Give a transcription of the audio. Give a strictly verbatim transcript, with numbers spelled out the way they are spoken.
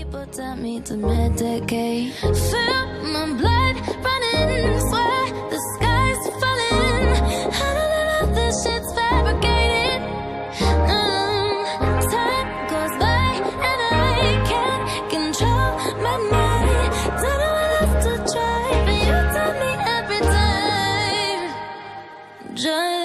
People tell me to medicate. Feel my blood running, swear the sky's falling. I know that all this shit's fabricated. um, Time goes by and I can't control my mind. Don't know what else to try, but you tell me every time. Just